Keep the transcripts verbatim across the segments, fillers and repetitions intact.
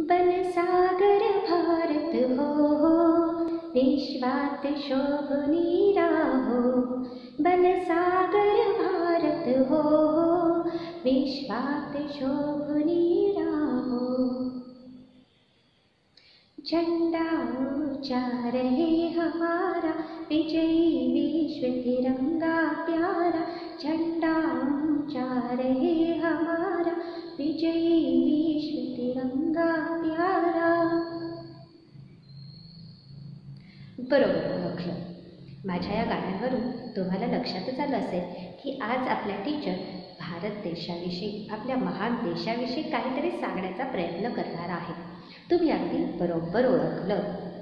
बनसागर भारत हो हो, विश्वात शोभनी राहो. बनसागर भारत हो हो, विश्वात शोभनी राहो. झंडा ऊंचा रहे हमारा, विजयी विश्व तिरंगा प्यारा. झंडा ऊंचा रहे हमारा, विजयी विश्व तिरंगा प्यारा. बरोबर ओळखलं. माझ्या या गाण्यावरून तुम्हाला लक्षातच आलं असेल की आज आपल्या टीचर भारत देशाविषयी, आपल्या महान देशाविषयी काहीतरी सांगण्याचा प्रयत्न करणार आहे. तुम्ही अगदी बरोबर ओळखलं.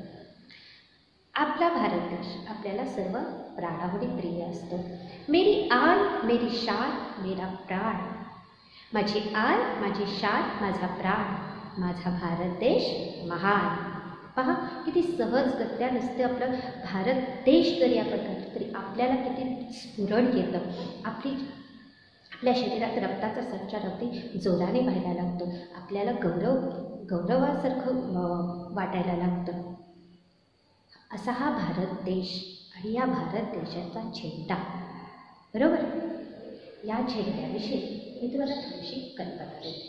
आपला भारत देश आपल्याला सर्व प्राणाहुरी प्रिय असतो. मेरी आन मेरी शान मेरा प्राण. माझी आन, माझी शान, माझा प्राण, माझा भारत देश महान. पहा किती सहजगत्या नुसते आपलं भारत देश जरी आपण करतो तरी आपल्याला किती स्फुरण येतं. आपली आपल्या शरीरात रक्ताचा संचार अगदी जोराने व्हायला लागतो. आपल्याला गौरव गौरवासारखं वाटायला लागतं. असा हा भारत देश आणि या भारत देशाचा झेंडा. बरोबर. या झेंड्याविषयी मी तुम्हाला थोडीशी कल्पना देते.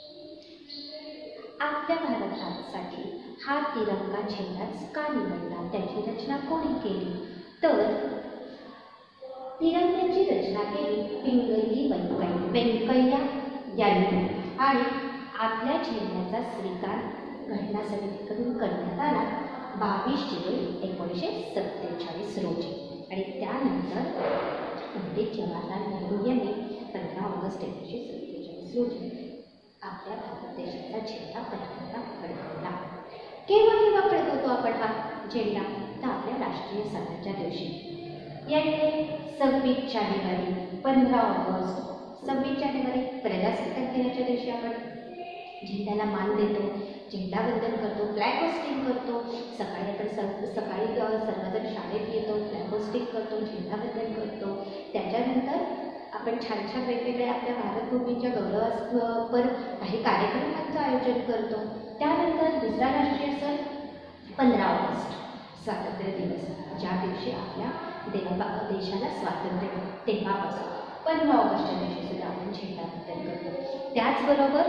आपल्या भारतासाठी हा तिरंगा झेंडाच का निवडला, त्याची रचना कोणी केली, तर तिरंग्याची रचना केली पिंगली व्यंकय्या यांनी आणि आपल्या झेंड्याचा स्वीकार घटना समितीकडून करण्यात आला बावीस जुलै एकोणीसशे सत्तेचाळीस रोजी. आणि त्यानंतर पंडित जवाहरलाल नेहरू यांनी पंधरा ऑगस्ट एकोणीसशे सत्तेचाळीस रोजी आपल्या भारत देशाचा झेंडा पहिल्यांदा फडकवला. केव्हा केव्हा फडकवतो आपण हा झेंडा, तर आपल्या राष्ट्रीय सणाच्या दिवशी. याने सव्वीस जानेवारी, पंधरा ऑगस्ट, सव्वीस जानेवारी प्रजासत्ताक दिनाच्या दिवशी आपण झेंड्याला मान देतो, झेंडावंदन करतो, फ्लॅग होस्टिंग करतो. सकाळी आपण स सकाळी सर्वजण शाळेत येतो, फ्लॅग होस्टिंग करतो, झेंडावंदन करतो. त्याच्यानंतर आपण छान छान वेगवेगळ्या आपल्या भारतभूमीच्या गौरवास्पर काही कार्यक्रमांचं आयोजन करतो. त्यानंतर दुसरा राष्ट्रीय सण पंधरा ऑगस्ट, स्वातंत्र्य दिवस, ज्या दिवशी आपल्या देवा देशाला स्वातंत्र्य तेव्हापासून पंधरा ऑगस्टच्या दिवशी सुद्धा आपण झेंडावंदन करतो. त्याचबरोबर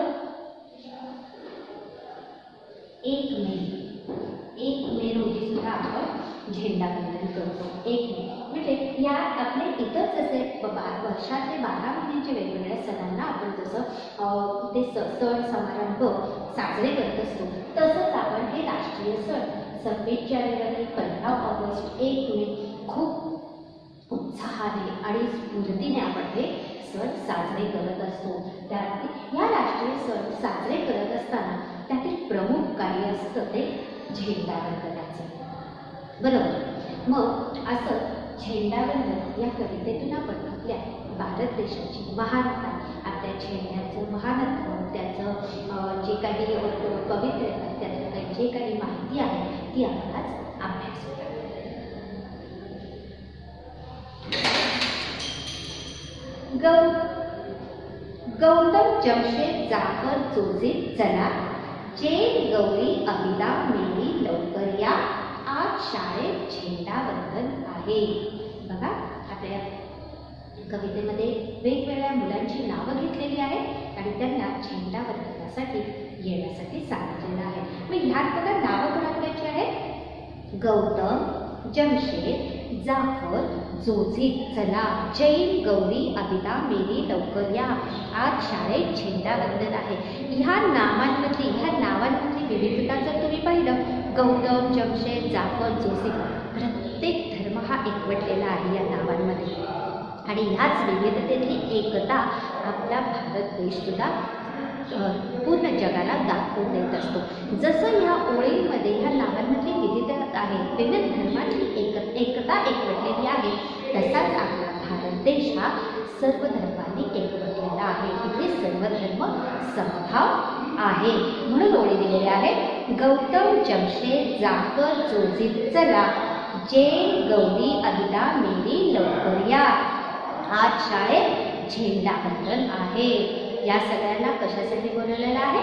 एक मे एक मे रोजी सुद्धा आपण झेंडावंदन करतो. एक मे म्हणजे या आपले इतर जसे वर्षातले बारा महिन्यांच्या वेगवेगळ्या सणांना आपण जसं ते स सण समारंभ साजरे करत असतो, तसंच आपण हे राष्ट्रीय सण सव्वीस जानेवारी, पंधरा ऑगस्ट, एक मे खूप उत्साहाने आणि स्फूर्तीने आपण हे सण साजरे करत असतो. त्यातील या राष्ट्रीय सण साजरे करत असताना त्यातील प्रमुख कार्य असतं ते झेंडावंदनाचं. बरोबर. मग असं झेंडावंदन या कवितेतून आपण आपल्या भारत देशाची महानता, आपल्या झेंड्याचं महानत्व, त्याचं जे काही पवित्रता, त्यातलं काही जे काही माहिती आहे ती आपण आज अभ्यासूया. गौ गौतम जमशेद जाफर जोझिफ चला, जैन गौरी अबिदा मेरी लवकर या, आज शाळेत झेंडावंदन आहे. बघा आपल्या कवितेमध्ये वेगवेगळ्या मुलांची नावं घेतलेली आहेत आणि त्यांना झेंडावंदनासाठी येण्यासाठी सांगितलेलं आहे. मग ह्यात बघा नावं कोणाकोणाची आहेत? गौतम जमशेद जाफर जोझिफ चला, जैन गौरी अबिदा मेरी लवकर या, आज शाळेत झेंडावंदन आहे. ह्या नावांमधली ह्या नावांमधली विविधता जर तुम्ही पाहिलं, गौतम जमशेद जाफर जोझिफ, प्रत्येक धर्म हा एकवटलेला आहे या नावांमध्ये आणि ह्याच विविधतेतली एकता आपला भारत देशसुद्धा पूर्ण जगाला दाखवून देत असतो. जसं ह्या ओळींमध्ये ह्या नावांमधली विविधता आहे, विविध धर्माची एक एकता एकवटलेली आहे, तसाच आपला भारत देश हा सर्व धर्मांनी एकवटलेला आहे. इथे सर्व धर्म समभाव आहे. म्हणून ओळी दिलेल्या आहेत. गौतम जमशेद जाफर जोझिफ चला, जैन गौरी अबिदा मेरी लवकर या, आज शाळेत झेंडावंदन आहे. या सगळ्यांना कशासाठी बोलवलेलं आहे?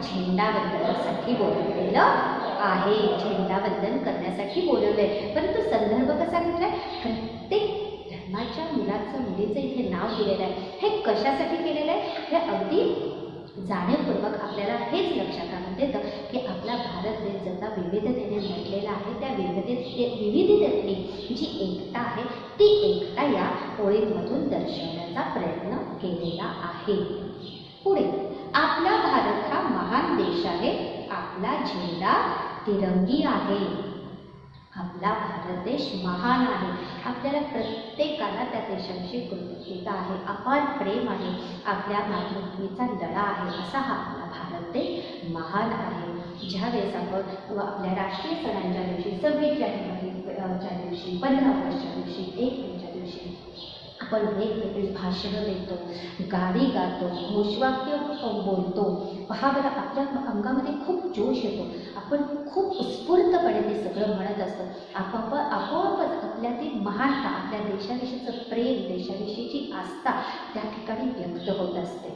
झेंडावंदनासाठी बोलवलेलं आहे. झेंडावंदन करण्यासाठी बोलवले, परंतु संदर्भ कसा घेतलाय? प्रत्येक धर्माच्या मुलाचं मुलीचं इथे नाव दिलेलं आहे. हे कशासाठी केलेलं आहे? हे अगदी जाणीवपूर्वक आपल्याला हेच लक्षात आणून देतं की आपला भारत देश जसा विविधतेने नटलेला आहे, त्या विविधते विविधतेतली जी एकता आहे ती एकता या ओळींमधून दर्शवण्याचा प्रयत्न केलेला आहे. पुढे, आपला भारत हा महान देश आहे, आपला झेंडा तिरंगी आहे. आपला भारत देश महान आहे. आपल्याला प्रत्येकाला त्या देशाविषयी कृतज्ञता आहे, अपार प्रेम आहे, आपल्या मातृभूमीचा लढा आहे. असा हा आपला भारत देश महान आहे. ज्यावेळेस आपण आपल्या राष्ट्रीय सणांच्या दिवशी, सव्वीस जानेवारीच्या दिवशी, पंधरा ऑगस्टच्या दिवशी, एक मेच्या दिवशी आपण वेगवेगळी भाषणं देतो, गाणी गातो, घोषवाक्य बोलतो. पहा बरं, आपल्या अंगामध्ये खूप जोश येतो, आपण खूप उत्स्फूर्तपणे ते सगळं म्हणत असतो. आपोआप आपोआपच आपल्यातील महानता, आपल्या देशाविषयीचं प्रेम, देशाविषयीची आस्था त्या ठिकाणी व्यक्त होत असते.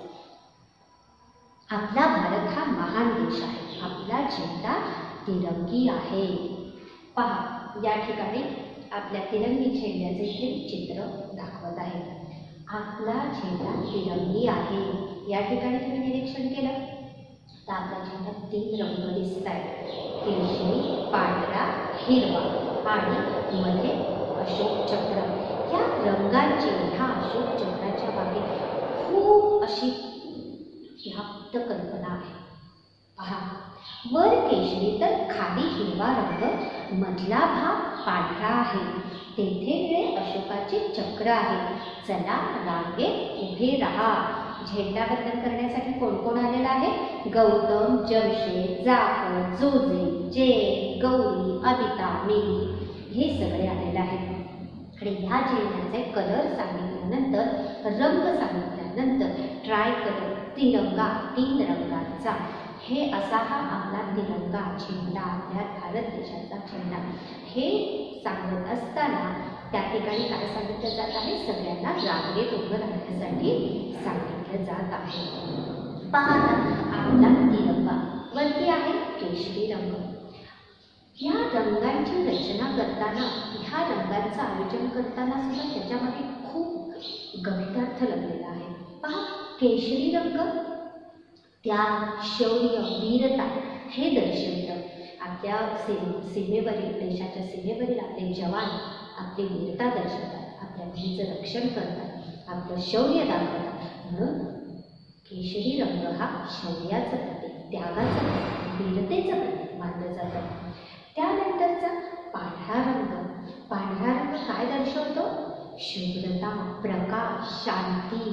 आपला भारत हा महान देश आहे, आपला झेंडा तिरंगी आहे. पहा, या ठिकाणी आपल्या तिरंगी झेंड्याचे इथे चित्र दाखवत आहे. आपला झेंडा तिरंगी आहे. या ठिकाणी तुम्ही निरीक्षण केलं तर आपला झेंड्यात तीन रंग दिसत आहेत, केशरी, पांढरा, हिरवा आणि मध्ये अशोक चक्र. या रंगांची, ह्या अशोक चक्राच्या मागे खूप अशी व्याप्त कल्पना आहे. पहा, वर केशरी तर खाली हिरवा रंग, मधला भाग पांढरा आहे, तेथे निळे अशोकाचे चक्र आहे. चला रांगेत उभे राहा. झेंडावंदन करण्यासाठी कोण कोण आलेला आहे? गौतम, जमशेद, जाफर, जोजे, जैन, गौरी, अबिता, मेरी हे सगळे आलेले आहेत. आणि ह्या झेंड्याचे कलर सांगितल्यानंतर, रंग सांगितल्यानंतर ट्राय कलर, तिरंगा, तीन रंगांचा, हे असा हा आपला तिरंगा झेंडा, आपल्या भारत देशाचा झेंडा. हे सांगत असताना त्या ठिकाणी काय सांगितलं जात आहे? सगळ्यांना रांगेत उभं राहण्यासाठी सांगितलं जात आहे. पहा, आपला तिरंगा वरती आहे केशरी रंग. या रंगांची रचना करताना, ह्या रंगांचं आयोजन करताना सुद्धा त्याच्यामध्ये खूप गणितार्थ लपलेला आहे. पहा, केशरी रंग त्याग, शौर्य, वीरता हे दर्शवतं. आपल्या सीमे सीमेवरील देशाच्या सीमेवरील आपले जवान आपली वीरता दर्शवतात, आपल्या भूमीचं रक्षण करतात, आपलं शौर्य दाखवतात. म्हणून केशरी रंग हा शौर्याचं प्रतीक, त्यागाचं प्रतीक, वीरतेचं प्रतीक मानलं जातं. त्यानंतरचा पांढरा रंग. पांढरा रंग काय दर्शवतो? शुभ्रता, प्रकाश, शांती,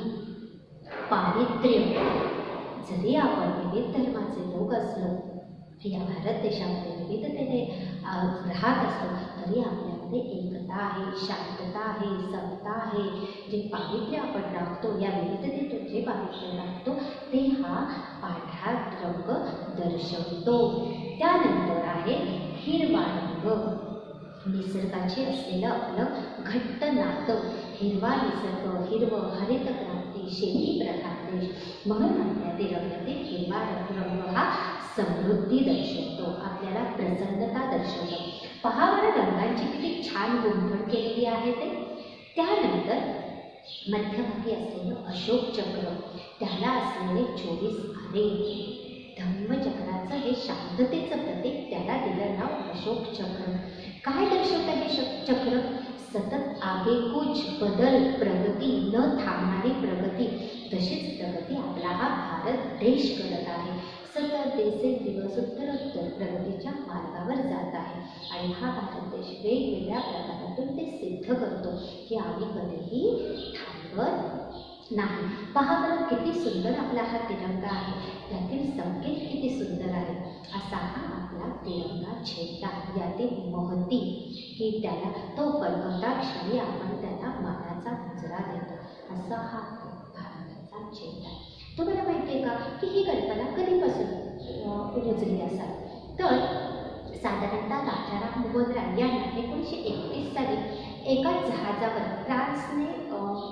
पावित्र्य. जरी आपण विविध धर्माचे लोक असलो, या भारत देशामध्ये विविधतेने राहत असलो, तरी आपल्यामध्ये एकता आहे, शांतता आहे, समता आहे. जे पावित्र्य आपण राखतो, या विविधतेतून जे पावित्र्य राखतो ते हा पांढरा रंग दर्शवतो. त्यानंतर आहे हिरवा रंग. निसर्गाचे असलेलं आपलं घट्ट नातं. हिरवा निसर्ग, हिरवं, हरित क्रांती, शेती प्रधान देश, म्हणून आपल्या तिरंग्यातील हिरवा रंग हा समृद्धी दर्शवतो, आपल्याला प्रसन्नता दर्शवतो. पहा बरं, रंगांची किती छान गुंफण केलेली आहे ते. त्यानंतर मध्यभागी असलेलं अशोक चक्र, त्याला असलेले चोवीस आरे. धम्मचक्राचं हे शांततेचं प्रतीक, त्याला दिलं नाव अशोक चक्र. काय दर्शवतं हे चक्र? सतत आगेकूच, बदल, प्रगती, न थांबणारी प्रगती. तशीच प्रगती आपला हा भारत देश करत आहे. सतत दिवसेंदिवस उत्तरोत्तर प्रगतीच्या मार्गावर जात आहे. आणि हा भारत देश वेगवेगळ्या प्रकारातून ते सिद्ध करतो की आम्ही कधीही थांबत नाही. पहा बरं, किती सुंदर आपला हा तिरंगा आहे, त्यातील संकेत किती सुंदर आहे. असा हा आपला तिरंगा झेंडा. यातील महती की त्याला तो फडकवता क्षणी आपण त्याला मानाचा मुजरा देतो. असा हा भारताचा झेंडा. तुम्हाला माहिती आहे का की ही कल्पना कधीपासून रुजली असावी? तर साधारणतः राजाराम मोहन राय यांना एकोणीसशे एकतीस साली एका जहाजावर फ्रान्सने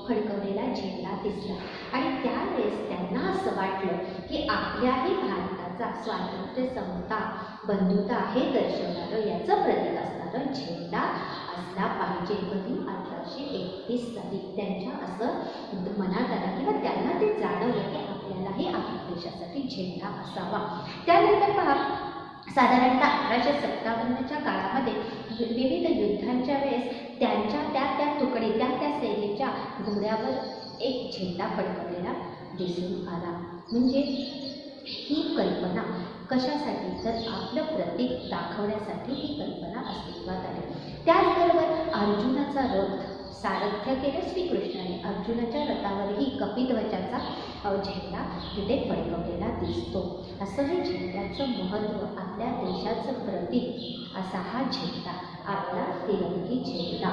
फडकवलेला झेंडा दिसला आणि त्यावेळेस त्यांना असं वाटलं की आपल्याही भारताचा भारताचा स्वातंत्र्य, समता, बंधुता हे दर्शवणारं याचं प्रतीक असणारं झेंडा असला पाहिजे. कधी अठराशे एकतीस साली त्यांच्या असं मनात आलं किंवा त्यांना ते जाणवलं की आपल्यालाही आपल्या देशासाठी झेंडा असावा. त्यानंतर पहा, साधारणतः अठराशे सत्तावन्नच्या काळामध्ये विविध युद्धांच्या वेळेस त्यांच्या त्या त्या तुकडी त्या त्या सेनेच्या घोड्यावर एक झेंडा फडकवलेला दिसून आला. म्हणजे ही कल्पना कशासाठी, तर आपलं प्रतीक दाखवण्यासाठी ही कल्पना अस्तित्वात आली. त्याचबरोबर अर्जुनाचा रथ सारथ्य केलं श्रीकृष्णाने. अर्जुनाच्या रथावरही कपिध्वजाचा झेंडा तिथे फडकवलेला दिसतो. असं हे झेंड्याचं महत्त्व, आपल्या देशाचं प्रतीक असा हा झेंडा, आपला तिरंगी झेंडा.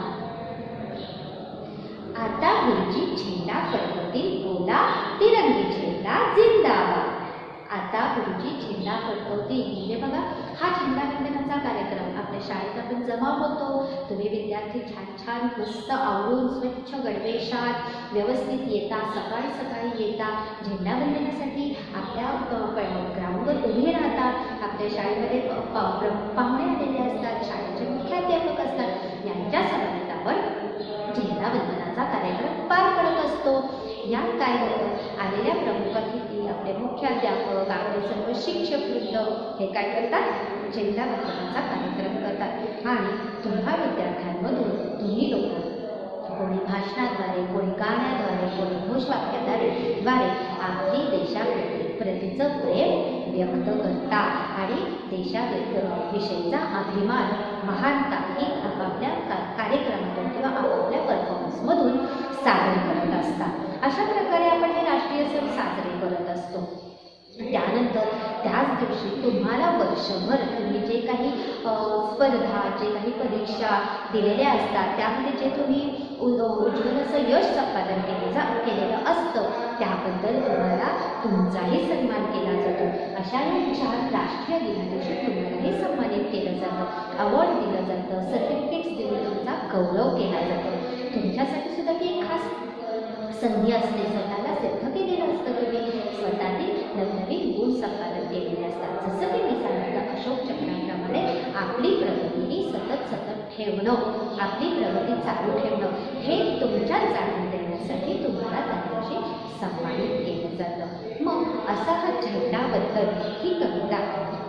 आता गुरुजी झेंडा फडकवतील, बोला तिरंगी झेंडा जिंदाबाद. आता गुरुजी झेंडा फडकवतील म्हणजे बघा, हा झेंडा वंदनाचा कार्यक्रम आपल्या शाळेत आपण जमा होतो. तुम्ही विद्यार्थी छान छान मस्त आवरून स्वच्छ गणवेशात व्यवस्थित येता, सकाळी सकाळी येता, झेंडा वंदनासाठी आपल्या ग्राउंडवर उभे राहतात. आपल्या शाळेमध्ये पाहुणे आलेले असतात, शाळेचे मुख्याध्यापक असतात, यांच्या समवेत आपण झेंडा वंदनाचा कार्यक्रम पार पडत असतो. यात काय होतं, आलेल्या प्रमुख अतिथी, आपले मुख्याध्यापक, आपले सर्व शिक्षक वृंद हे काय करतात, झेंडा वंदनाचा कार्यक्रम करतात. आणि तुम्हा विद्यार्थ्यांमधून तुम्ही लोक कोणी भाषणाद्वारे, कोणी गाण्याद्वारे, कोणी घोषवाक्याद्वारे द्वारे आपली देशाप्रतीचं प्रेम व्यक्त करता आणि देशाविषयीचा अभिमान, महानता ही आपापल्या कार्यक्रमातून किंवा आपापल्या परफॉर्मन्समधून सादर करत असतात. अशा प्रकारे आपण हे राष्ट्रीय सण साजरे करत असतो. त्यानंतर त्याच दिवशी तुम्हाला वर्षभर तुम्ही जे काही स्पर्धा, जे काही परीक्षा दिलेल्या असतात, त्यामध्ये जे तुम्ही उज्ज्वल असं यश संपादन केले केलेलं असतं, त्याबद्दल तुम्हाला तुमचाही सन्मान केला जातो. अशा या चार राष्ट्रीय दिनादिवशी तुम्हालाही सन्मानित केलं जातं, अवॉर्ड दिलं जातं, सर्टिफिकेट्स देऊन तुमचा गौरव केला जातो. तुमच्यासाठी सुद्धा ती एक खास संधी असते. स्वतःला सिद्ध केलेलं असतं, तुम्ही स्वतःतील नवनवीन गुण संपादन केलेले असतात. जसं की मी सांगितलं, अशोक चक्राप्रमाणे आपली प्रगती ही सतत सतत ठेवणं, आपली प्रगती चालू ठेवणं हे तुमच्या जाणून देण्यासाठी तुम्हाला दरवर्षी सन्मानित केलं जातं. मग असा हा झेंडाबद्दल ही कविता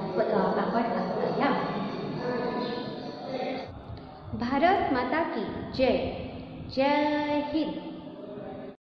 आपण ऐकूया. भारत माता की जय. जय हिंद.